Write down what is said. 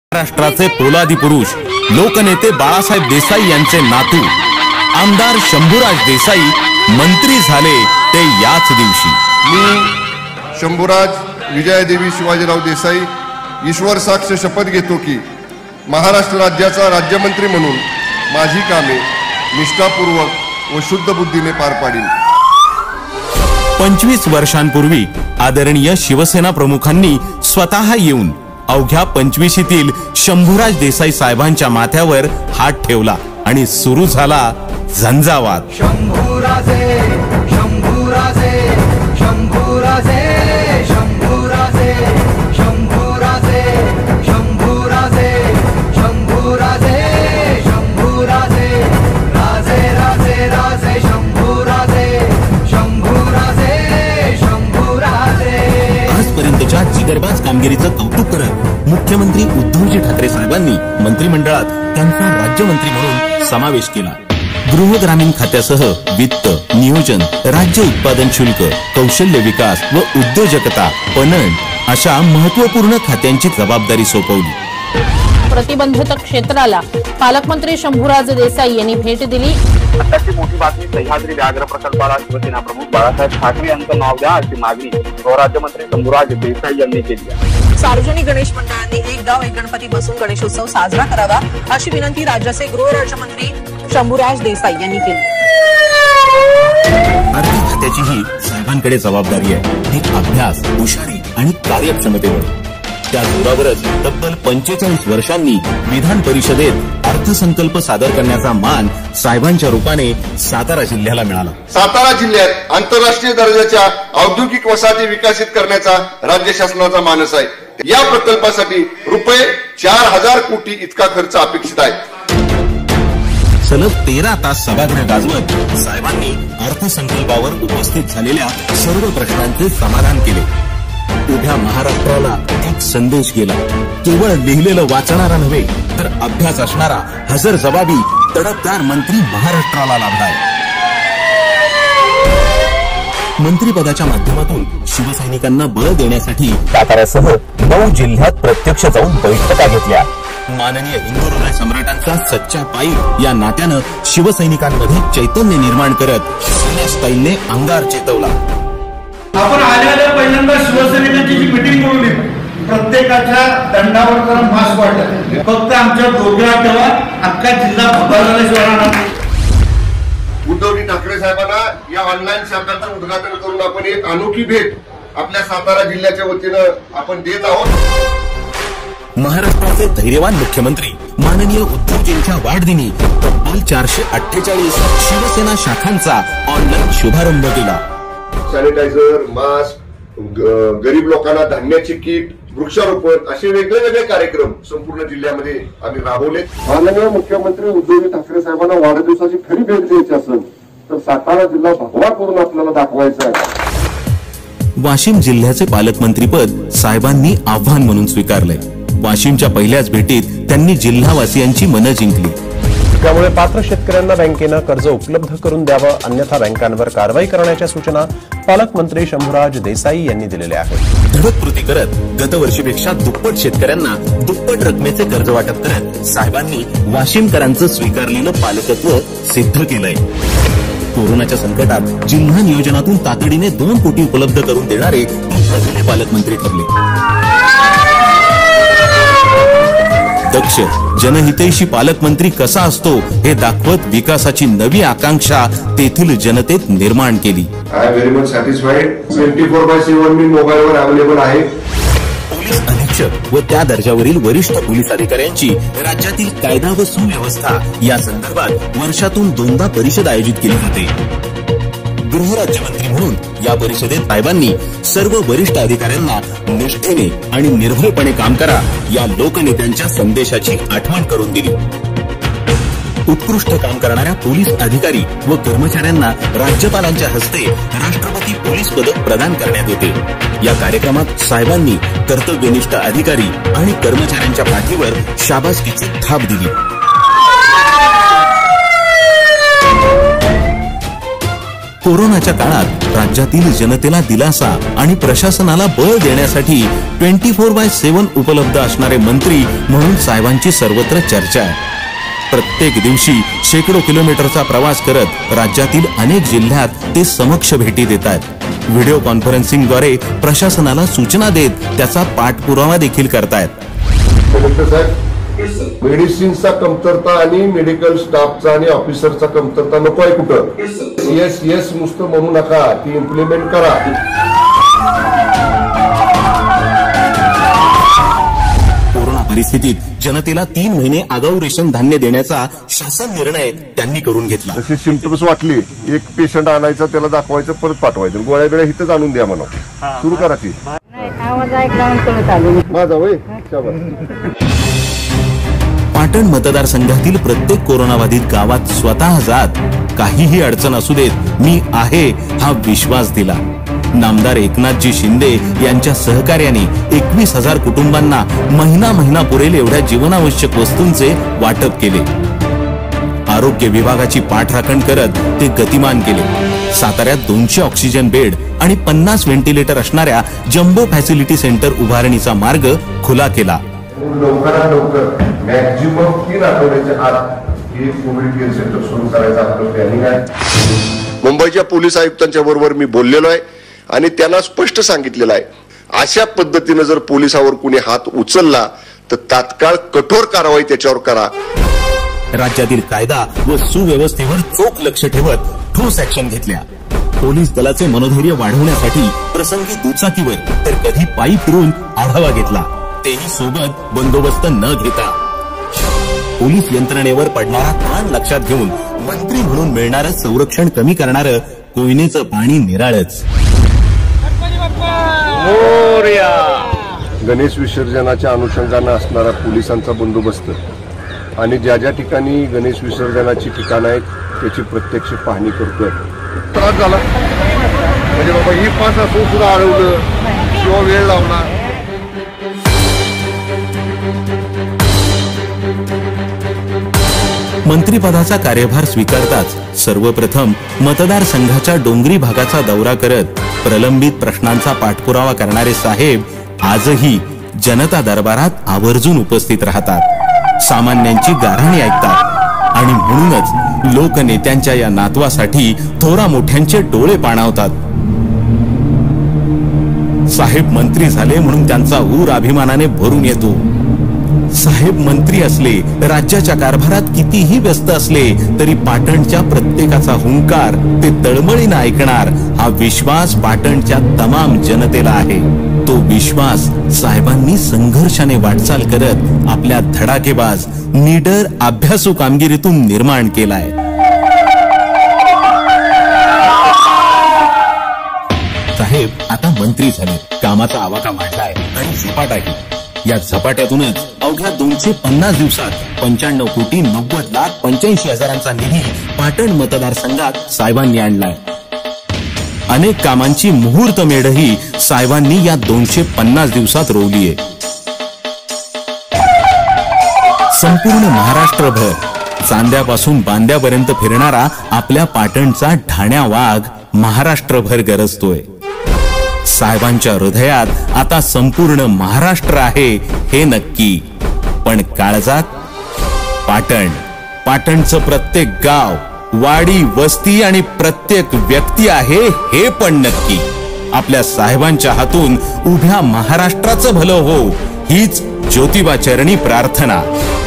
महाराष्ट्राचे पोलादी पुरुष लोकनेते बाळासाहेब देसाई यांचे नातू आमदार शंभूराज देसाई मंत्री झाले ते याच दिवशी। मी शंभूराज विजयादेवी शिवाजीराव देसाई ईश्वर साक्ष शपथ घेतो की महाराष्ट्र राज्याचा राज्यमंत्री म्हणून माझी कामे निष्ठापूर्वक व शुद्ध बुद्धीने पार पाडीन। 25 वर्षांपूर्वी आदरणीय शिवसेना प्रमुखांनी स्वतः येऊन अवघ्या 25तील शंभूराज देसाई साहेबांच्या माथ्यावर हात ठेवला आणि सुरू झाला झंझावात। शंभूराजे शंभूराजे शंभूराजे शंभूराजे शंभूराजे शंभूराजे शंभूराजे शंभूराजे राजे राजे राजे शंभूराजे शंभूराजे शंभूराजे। आजपर्यंतच्या जिगरबाज कामगिरीचं कौतुक करत मुख्यमंत्री उद्धवजी ठाकरे साहेबांनी मंत्रिमंडळात त्यांचा राज्यमंत्री म्हणून समावेश केला। गृह ग्रामीण खात्यासह वित्त, नियोजन, राज्य उत्पादन शुल्क, कौशल्य विकास व उद्योजकता, पणन अशा महत्त्वपूर्ण खात्यांची जबाबदारी सोपवली। प्रतिबंधित क्षेत्राला पालकमंत्री शंभूराज देसाई यांनी भेट दिली। आताची मोठी बातमी सह्याद्री व्याघ्र प्रकल्पाला शिवसेना प्रमुख बाळासाहेब ठाकरे यांचं नाव द्या अशी मागणी गृहराज्यमंत्री शंभूराज देसाई यांनी केली आहे। सार्वजनिक गणेश मंडळांनी एक गाव एक गणपती बसून गणेशोत्सव साजरा करावा अशी विनंती राज्याचे गृहराज्यमंत्री शंभूराज देसाई यांनी केली। आर्थिक खात्याचीही साहेबांकडे जबाबदारी आहे। ही अभ्यास, हुशारी आणि कार्यक्षमतेवर त्या जोरावरच तब्बल 45 वर्षांनी विधान परिषदेत अर्थसंकल्प सादर करण्याचा मान साहेबांच्या रूपाने सातारा जिल्ह्याला मिळाला। सातारा जिल्ह्यात आंतरराष्ट्रीय दर्जाच्या औद्योगिक वसाहती विकसित करण्याचा राज्य शासनाचा मानस आहे। या प्रकल्पासाठी रुपये 4000 कोटी इतका खर्च अपेक्षित आहे। सलग 13 तास सभागृह गाजवत साहेबांनी अर्थसंकल्पावर उपस्थित झालेल्या सर्व प्रश्नांचे समाधान केले। उभ्या महाराष्ट्राला एक संदेश गेला। केवळ लिहिलेलं वाचणारा नव्हे तर अभ्यास असणारा हजर जबाबी तडफदार मंत्री महाराष्ट्राला लाभलाय। मंत्रिपदाच्या माध्यमातून शिवसैनिकांना बळ देण्यासाठी साताऱ्यासह 9 जिल्ह्यात प्रत्यक्ष जाऊन बैठका घेतल्या। माननीय हिंदू हृदय सम्राटांचा सच्चा पाईक या नात्यानं शिवसैनिकांमध्ये चैतन्य निर्माण करत सेना स्टाईलने अंगार चेतवला। आपण आल्याला पहिल्यांदा शिवसैनिकांची जी मीटिंग बोलवली, प्रत्येकाच्या दंडावर जर मास्क वाटत फक्त आमच्या डोक्यावर ठेवा, अख्खा जिल्हा भरलेला राहणार। उद्धवजी ठाकरे साहेबांना या ऑनलाईन शाखांचं उद्घाटन करून आपण एक अनोखी भेट आपल्या सातारा जिल्ह्याच्या वतीनं आपण देत आहोत। महाराष्ट्राचे धैर्यवान मुख्यमंत्री माननीय उद्धवजींच्या वाढदिनी तब्बल 448 शिवसेना शाखांचा ऑनलाईन शुभारंभ केला। सॅनिटायझर, मास्क, गरीब लोकांना धान्याची किट, वृक्षारोपण असे वेगवेगळे कार्यक्रम संपूर्ण जिल्ह्यामध्ये आम्ही राबवले। माननीय मुख्यमंत्री उद्धवजी ठाकरे साहेबांना वाढदिवसाची खरी भेट द्यायची असेल तर सातारा जिल्हा भगवा करून आपल्याला दाखवायचा आहे। वाशिम जिल्ह्याचे पालकमंत्रीपद साहेबांनी आव्हान म्हणून स्वीकारलंय। वाशिमच्या पहिल्याच भेटीत त्यांनी जिल्हावासियांची मनं जिंकली। त्यामुळे पात्र शेतकऱ्यांना बँकेनं कर्ज उपलब्ध करून द्यावं, अन्यथा बँकांवर कारवाई करण्याच्या सूचना पालकमंत्री शंभूराज देसाई यांनी दिलेल्या आहेत। धडक कृती करत गतवर्षीपेक्षा दुप्पट शेतकऱ्यांना दुप्पट रकमेचे कर्ज वाटप करत साहेबांनी वाशिमकरांचं स्वीकारलेलं पालकत्व सिद्ध केलंय। कोरोनाच्या संकटात जिल्हा नियोजनातून तातडीने 2 कोटी उपलब्ध करून देणारे पहिले पालकमंत्री ठरले। दक्ष जनहितैषी पालकमंत्री कसा असतो हे दाखवत विकासाची नवी आकांक्षा तेथील जनतेत निर्माण केली। I very much satisfied. 24/7 मी मोबाईलवर अवेलेबल आहे। पोलीस अधीक्षक व त्या दर्जावरील वरिष्ठ पोलीस अधिकाऱ्यांची राज्यातील कायदा व सुव्यवस्था या संदर्भात वर्षातून 2दा परिषद आयोजित केली जाते। गृहराज्यमंत्री म्हणून या परिषदेत साहेबांनी सर्व वरिष्ठ अधिकाऱ्यांना निष्ठेने आणि निर्भयपणे काम करा या लोकनेत्यांच्या संदेशाची आठवण करून दिली। उत्कृष्ट काम करणाऱ्या पोलीस अधिकारी व कर्मचाऱ्यांना राज्यपालांच्या हस्ते राष्ट्रपती पोलीस पदक प्रदान करण्यात येते। या कार्यक्रमात साहेबांनी कर्तव्यनिष्ठ अधिकारी आणि कर्मचाऱ्यांच्या पाठीवर शाबासकीची थाप दिली। कोरोनाच्या काळात राज्यातील जनतेला दिलासा आणि प्रशासनाला बळ देण्यासाठी 24/7 उपलब्ध असणारे मंत्री म्हणून साहेबांची सर्वत्र चर्चा आहे. प्रत्येक दिवशी शेकडो किलोमीटरचा प्रवास करत राज्यातील अनेक जिल्ह्यात ते समक्ष भेटी देत आहेत. व्हिडिओ कॉन्फरन्सिंगद्वारे प्रशासनाला सूचना देत त्याचा पाठपुरावा देखील करतायत. मेडिसिनचा कमतरता आणि मेडिकल स्टाफचा आणि ऑफिसरचा कमतरता नको आहे कुठं. येस येस नुसतं म्हणू नका, ती इम्प्लिमेंट करा. कोरोना परिस्थितीत जनतेला 3 महिने आगाऊ रेशन धान्य देण्याचा शासन निर्णय त्यांनी करून घेतला. जशी सिम्पटम्स वाटली, एक पेशंट आणायचा, त्याला दाखवायचं, परत पाठवायचं, गोळ्या बिळ्या इथंच आणून द्या म्हणा. सुरू करा ती माझा वय. पाटण मतदारसंघातील प्रत्येक कोरोनाबाधित गावात स्वतः जात काहीही अडचण असू देत मी आहे हा विश्वास दिला. नामदार एकनाथजी शिंदे यांच्या सहकार्याने 21,000 कुटुंबांना महिना पुरेल एवढ्या जीवनावश्यक वस्तूंचे वाटप केले. आरोग्य विभागाची पाठराखण करत ते गतिमान केले. साताऱ्यात 200 ऑक्सिजन बेड आणि 50 व्हेंटिलेटर असणाऱ्या जम्बो फॅसिलिटी सेंटर उभारणीचा मार्ग खुला केला. लवकरात लवकर मॅक्झिमम 3 आठवड्याच्या आत हे कोविड केअर सेंटर सुरू करायचं आपलं प्लॅनिंग आहे. मुंबईच्या पोलीस आयुक्तांच्या बरोबर मी बोललेलो आहे आणि त्यांना स्पष्ट सांगितलेलं आहे, अशा पद्धतीने जर पोलिसावर कुणी हात उचलला तर तात्काळ कठोर कारवाई त्याच्यावर करा. राज्यातील कायदा व सुव्यवस्थेवर चोख लक्ष ठेवत ठोस ऍक्शन घेतल्या. पोलीस दलाचे मनोधैर्य वाढवण्यासाठी प्रसंगी दुचाकीवर तर कधी पायी फिरून आढावा घेतला, तेही सोबत बंदोबस्त न घेता. पोलीस यंत्रणेवर पडणारा ताण लक्षात घेऊन मंत्री म्हणून मिळणारं संरक्षण कमी करणारं कोयनेचं पाणी निराळच. गणेश विसर्जनाच्या अनुषंगाने असणारा पोलिसांचा बंदोबस्त आणि ज्या ज्या ठिकाणी गणेश विसर्जनाची ठिकाणं आहेत त्याची प्रत्यक्ष पाहणी करतोय. त्रास झाला म्हणजे बाबा ही पास असून सुद्धा अडवलं किंवा वेळ लावला. मंत्रिपदाचा कार्यभार स्वीकारताच सर्वप्रथम मतदारसंघाच्या डोंगरी भागाचा दौरा करत प्रलंबित प्रश्नांचा पाठपुरावा करणारे साहेब आजही जनता दरबारात आवर्जून उपस्थित राहतात. सामान्यांची गाऱ्हाणी ऐकतात आणि म्हणूनच लोकनेत्यांच्या या नातवासाठी थोरा मोठ्यांचे डोळे पाणावतात. साहेब मंत्री झाले म्हणून त्यांचा ऊर अभिमानाने भरून येतो. साहेब मंत्री असले, राज्याच्या कारभारात कितीही व्यस्त असले तरी पाटणच्या प्रत्येकाचा हुंकार ते तळमळीनं ऐकणार हा विश्वास पाटणच्या तमाम जनतेला आहे. तो विश्वास साहेबांनी संघर्षाने वाटचाल करत आपल्या धडाकेबाज निडर अभ्यासू कामगिरीतून निर्माण केलाय. साहेब आता मंत्री झाले, कामाचा आवाका वाढलाय आणि झपाटाही. या झपाट्यातूनच अवघ्या 250 दिवसात 95,90,85,000 निधी पाटण मतदारसंघात साहेबांनी आणलाय. अनेक कामांची मुहूर्त मेढही साहेबांनी या 250 दिवसात रोवलीये. संपूर्ण महाराष्ट्रभर चांद्यापासून बांद्यापर्यंत फिरणारा आपल्या पाटणचा ठाण्या वाघ महाराष्ट्रभर गरजतोय. साहेबांच्या हृदयात आता संपूर्ण महाराष्ट्र आहे हे नक्की, पण काळजात पाटण, पाटणचं प्रत्येक गाव, वाडी, वस्ती आणि प्रत्येक व्यक्ती आहे हे पण नक्की. आपल्या साहेबांच्या हातून उभ्या महाराष्ट्राचं भलं हो हीच ज्योतिबा चरणी प्रार्थना.